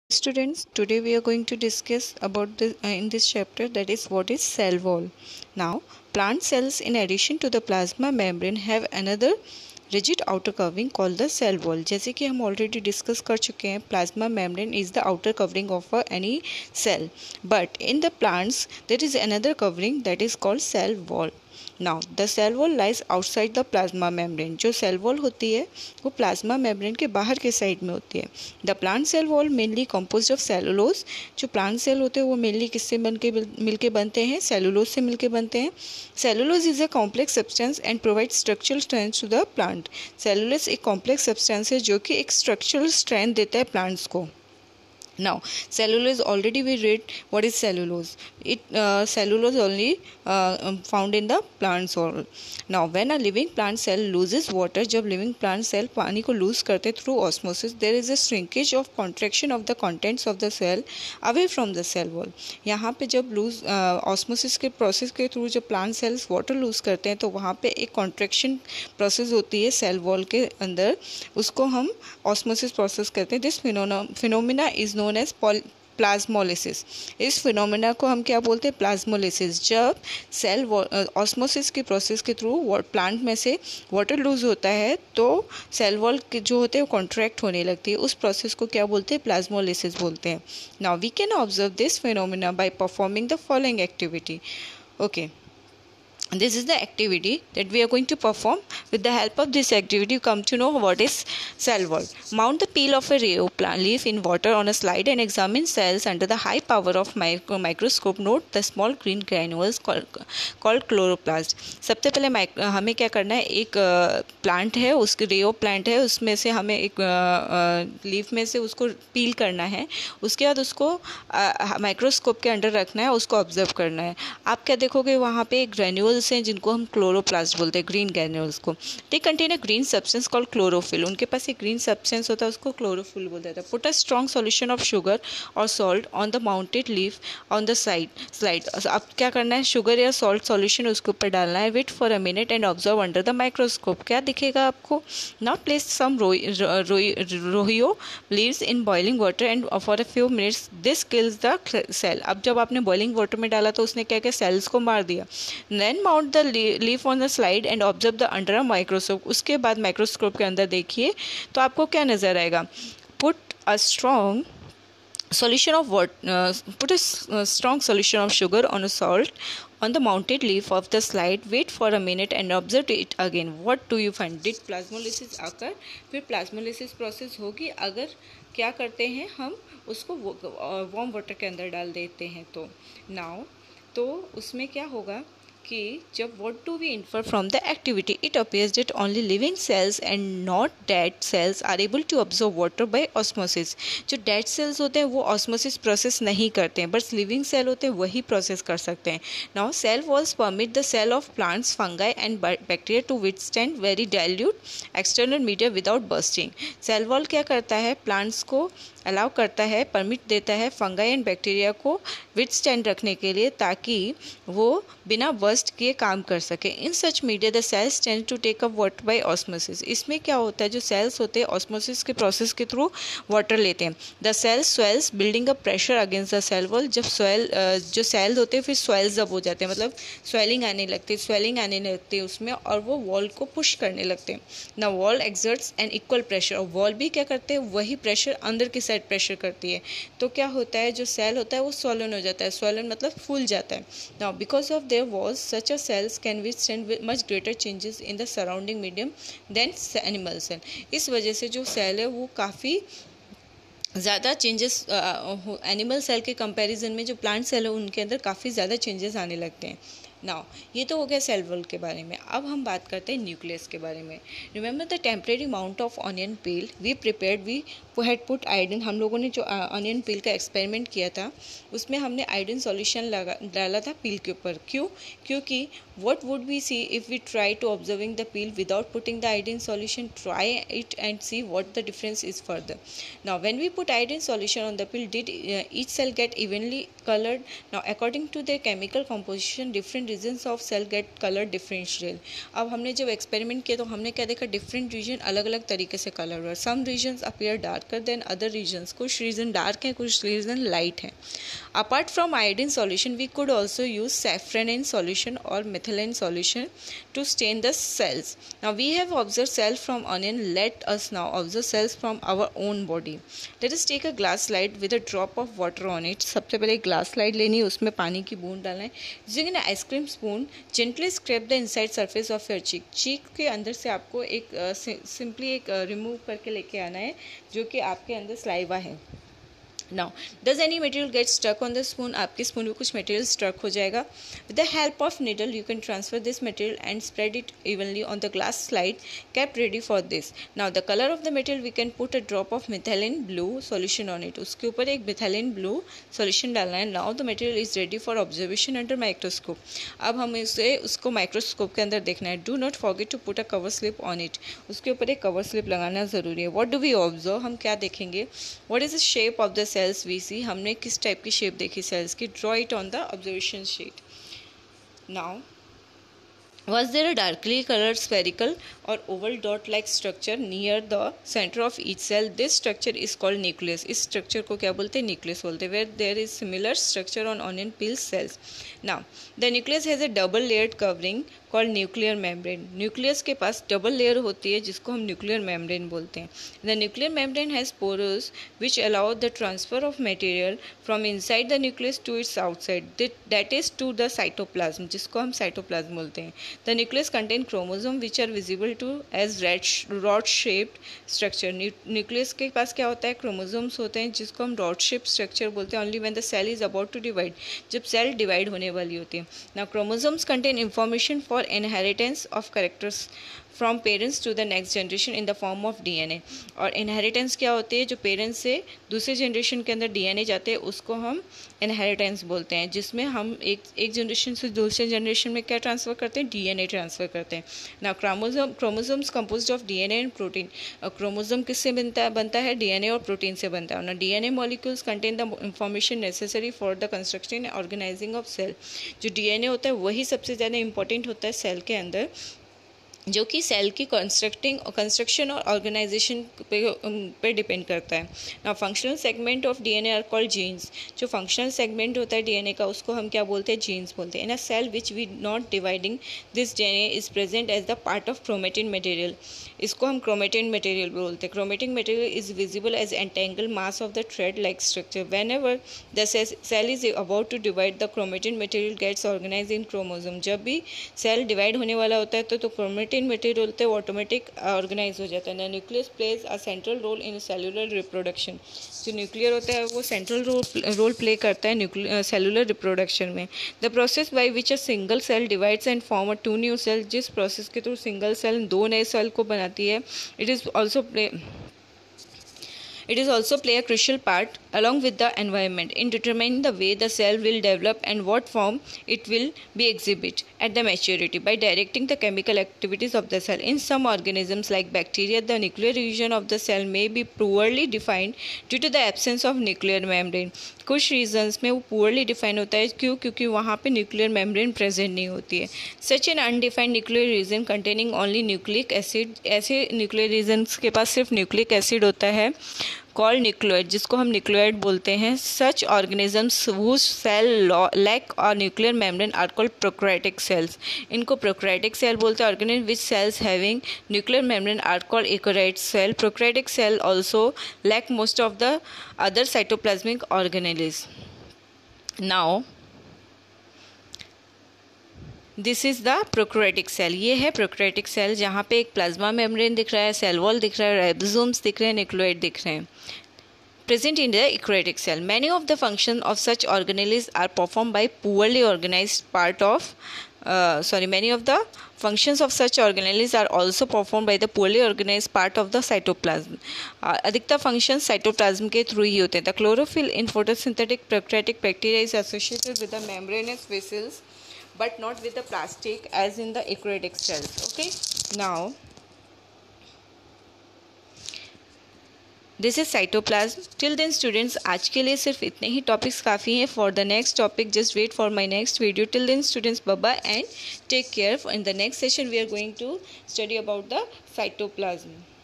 Students, today we are going to discuss about in this chapter, that is what is cell wall. Now, plant cells in addition to the plasma membrane have another rigid outer covering called the cell wall. जैसे कि हम already discuss कर चुके हैं, plasma membrane is the outer covering of any cell, but in the plants there is another covering that is called cell wall. Now the cell wall lies outside the plasma membrane. जो cell wall होती है वो plasma membrane के बाहर के side में होती है. The plant cell wall mainly composed of cellulose. जो प्लांट सेल होते हैं वो मेनली किससे मिलके बनते हैं? सेलुलोज से मिलके बनते हैं. Cellulose is a complex substance and provide structural strength to the plant. Cellulose एक कॉम्प्लेक्स सब्सटेंस है जो कि एक स्ट्रक्चरल स्ट्रेंथ देता है प्लांट्स को. Now, cellulose, already we read what is cellulose. Cellulose only found in the plant soil. Now, when a living plant cell loses water, जब living plant cell पानी को lose करते through osmosis, there is a shrinkage of contraction of the contents of the cell away from the cell wall. यहाँ पे जब osmosis के process के through जब plant cells water lose करते हैं तो वहाँ पे एक contraction process होती है cell wall के अंदर, उसको हम osmosis process कहते हैं. This phenomena is known as plasmolysis. इस फिनोमेना को हम क्या बोलते हैं? प्लाज्मोलिसिस. जब सेल ऑस्मोसिस के प्रोसेस के थ्रू प्लांट में से वाटर लूज होता है तो सेल वॉल जो होते हैं वो कॉन्ट्रैक्ट होने लगती है. उस प्रोसेस को क्या बोलते हैं? प्लाज्मोलिसिस बोलते हैं. Now we can observe this phenomena by performing the following activity. Okay, this is the activity that we are going to perform. With the help of this activity you come to know what is cell wall. Mount the peel of a reo plant leaf in water on a slide and examine cells under the high power of microscope. Note the small green granules called chloroplast. सबसे पहले हमें क्या करना है, एक plant है, उसके रेओ plant है, उसमें से हमें एक लीफ में से उसको पील करना है. उसके बाद उसको माइक्रोस्कोप के अंडर रखना है, उसको ऑब्जर्व करना है. आप क्या देखोगे? वहाँ पे ग्रेन्यूल हैं जिनको हम क्लोरोप्लास्ट बोलते हैं, ग्रीन ग्रेन्यूल्स को. They contain a green substance called chlorophyll. उनके पास एक ग्रीन सब्सटेंस होता है, उसको क्लोरोफिल बोलते हैं. Put a strong solution of sugar और salt on the mounted leaf on the slide. अब क्या करना है? शुगर या सॉल्ट सॉल्यूशन उसके ऊपर डालना है. Wait for a minute and observe under the microscope. क्या दिखेगा आपको? Now place some rhoeo leaves in boiling water and for a few minutes this kills the cell. अब जब आपने बॉइलिंग वाटर में डाला तो उसने क्या किया? सेल्स को मार दिया. Then mount the leaf on the slide and observe the under a microscope. उसके बाद माइक्रोस्कोप के अंदर देखिए तो आपको क्या नजर आएगा? Put a strong solution of put a strong solution of sugar on a salt on the mounted leaf of the slide. Wait for a minute and observe it again. What do you find? Did plasmolysis occur? फिर plasmolysis process होगी अगर क्या करते हैं हम उसको warm water के अंदर डाल देते हैं तो. नाउ तो उसमें क्या होगा कि जब what do we infer from the activity? It appears that only living cells and not dead cells are able to absorb water by osmosis. जो dead cells होते हैं वो osmosis process नहीं करते हैं, बस living cell होते हैं वही process कर सकते हैं. Now cell walls permit the cell of plants, fungi and bacteria to withstand very dilute external media without bursting. Cell wall क्या करता है? plants को अलाउ करता है, परमिट देता है फंगाई एंड बैक्टीरिया को विथस्टैंड रखने के लिए ताकि वो बिना बर्स्ट किए काम कर सके. In such media the cells tend to take up water by osmosis. इसमें क्या होता है? जो सेल्स होते हैं ऑस्मोसिस के प्रोसेस के थ्रू वाटर लेते हैं. The cell swells building a pressure against the cell wall. जब जो सेल्स होते हैं फिर स्वेल्स अप हो जाते हैं, मतलब स्वेलिंग आने लगती है उसमें और वो वॉल को पुश करने लगते हैं. ना wall exerts an equal pressure. और वॉल भी क्या करते हैं? वही प्रेशर अंदर की साइड प्रेशर करती है. तो क्या होता है? जो सेल होता है वो स्वॉलन हो जाता है. स्वॉलन मतलब फूल जाता है. Now because of their walls such a cells can withstand much greater changes in the surrounding medium than animal cell. इस वजह से जो सेल है वो काफ़ी ज़्यादा चेंजेस एनिमल सेल के कंपैरिजन में जो प्लांट सेल है उनके अंदर काफ़ी ज़्यादा चेंजेस आने लगते हैं. नाउ ये तो हो गया सेल वॉल के बारे में. अब हम बात करते हैं न्यूक्लियस के बारे में. Remember the temporary mount of onion peel we prepared we had put iodine. हम लोगों ने जो ऑनियन पील का एक्सपेरिमेंट किया था उसमें हमने आयोडीन सॉल्यूशन डाला था पील के ऊपर. क्यों? क्योंकि what would we see if we try to observing the peel without putting the iodine solution? Try it and see what the difference is further. Now when we put iodine solution on the peel, did each cell get evenly colored? Now according to their chemical composition different different regions of cell get colour differential. अब हमने जब experiment किया तो हमने क्या देखा, different reason अलग अलग तरीके से कलर हुआ। Some regions appear darker than other regions, कुछ रीजन डार्क हैं, कुछ रीजन लाइट हैं। Apart from iodine solution we could also use safranin solution और methylene solution to stain the cells. Now we have observed cells from onion. Let us now observe cells from our own body. Let us take a glass slide with a drop of water on it. सबसे पहले एक glass slide लेनी है, उसमें पानी की बूंद डालना है। Using an ice cream spoon, gently scrape the inside surface of your cheek. चीक के अंदर से आपको एक सिंपली एक रिमूव करके लेके आना है जो कि आपके अंदर स्लाइवा है। Now, does any material get stuck on the spoon? आपके स्पून में कुछ मटेरियल स्ट्रक हो जाएगा। With the help of needle, you can transfer this material and spread it evenly on the glass slide kept ready for this. Now, the color of the material, we can put a drop of methylene blue solution on it. उसके ऊपर एक methylene blue solution डालना है। Now, the material is ready for observation under microscope. अब हम इसे उसको microscope के अंदर देखना है। Do not forget to put a cover slip on it. उसके ऊपर एक कवर स्लिप लगाना ज़रूरी है। What do we observe? हम क्या देखेंगे? What is the shape of the cells we see? हमने किस टाइप की शेप देखी सेल्स की? Draw it on the observation sheet. Now, was there a darkly colored spherical or oval dot-like structure near the center of each cell? This structure is called nucleus. इस structure को क्या बोलते हैं? Nucleus बोलते हैं। Where there is similar structure on onion peel cells. Now, the nucleus has a double layered covering called nuclear membrane. Nucleus के पास double layer होती है जिसको हम nuclear membrane बोलते हैं। The nuclear membrane has pores which allow the transfer of material from inside the nucleus to its outside. That is to the cytoplasm, जिसको हम cytoplasm बोलते हैं। The nucleus contain chromosome which are visible to as rod-shaped structure. Nucleus के पास क्या होता है? Chromosomes होते हैं जिसको हम rod-shaped structure बोलते हैं। Only when the cell is about to divide, जब cell divide होने वाली होती है। Now chromosomes contain information for inheritance of characters from parents to the next generation in the form of DNA. और inheritance क्या होती है? जो पेरेंट्स से दूसरे जनरेशन के अंदर DNA जाते हैं उसको हम inheritance बोलते हैं, जिसमें हम एक जनरेशन से दूसरे जनरेशन में क्या ट्रांसफ़र करते हैं? DNA ट्रांसफ़र करते हैं। Now chromosomes composed of DNA and protein. Chromosome किससे बनता है? DNA और प्रोटीन से बनता है। Now DNA molecules contain the information necessary for the construction and organizing of cell. जो DNA होता है वही सबसे ज़्यादा इंपॉर्टेंट होता है सेल के अंदर, जो कि सेल की कंस्ट्रक्शन और ऑर्गेनाइजेशन पे डिपेंड करता है। ना functional segment of DNA are called genes. जो फंक्शनल सेगमेंट होता है डीएनए का उसको हम क्या बोलते हैं? जीन्स बोलते हैं। In a cell which we not dividing this DNA is present as the part of chromatin material. इसको हम क्रोमेटिन मटेरियल बोलते हैं। Chromatin material is visible as entangle mass of the thread like structure. Whenever the cell is about to divide the chromatin material gets organise in chromosome. जब भी cell divide होने वाला होता है तो chromatin material होते हैं वो ऑटोमेटिक ऑर्गेनाइज हो जाता है। Nucleus plays a central role in cellular reproduction. जो न्यूक्लियर होता है वो सेंट्रल रोल प्ले करता है सेलुलर रिप्रोडक्शन में। The process by which a single cell divides and form a two new cell, जिस प्रोसेस के थ्रू सिंगल सेल दो नए सेल को बनाती है, It is also play a crucial part along with the environment in determining the way the cell will develop and what form it will be exhibit at the maturity by directing the chemical activities of the cell. In some organisms like bacteria, the nuclear region of the cell may be poorly defined due to the absence of nuclear membrane. कुछ regions में वो poorly defined होता है। क्यों? क्योंकि वहाँ पे nuclear membrane present नहीं होती है। Such an undefined nuclear region containing only nucleic acid, ऐसे न्यूक्लियर रीजन्स के पास सिर्फ न्यूक्लिक एसिड होता है कॉल्ड न्यूक्लियोइड, जिसको हम न्यूक्लियोइड बोलते हैं। Such organisms whose cell lack और nuclear membrane are called prokaryotic cells. इनको प्रोकैरियोटिक सेल बोलते हैं। Organism which cells having nuclear membrane are called eukaryotic cell. Prokaryotic cell also lack most of the other cytoplasmic organelles. Now this is the prokaryotic cell. ये है prokaryotic cell जहाँ पे एक plasma membrane दिख रहा है, सेल वॉल दिख रहा है, राइबोसोम्स दिख रहे हैं, न्यूक्लियोइड दिख रहे हैं। Present in the eukaryotic cell. Many of the functions of such organelles are performed by poorly organized part of many of the functions of such organelles are also performed by the poorly organized part of the cytoplasm. अधिकतर functions cytoplasm के through ही होते हैं। The chlorophyll in photosynthetic prokaryotic bacteria is associated with the membranous vessels but not with the plastic as in the eukaryotic cells. Okay, now this is cytoplasm. Till then students, आज के लिए सिर्फ इतने ही topics काफ़ी हैं। For the next topic just wait for my next video. Till then students, bye bye and take care. In the next session we are going to study about the cytoplasm.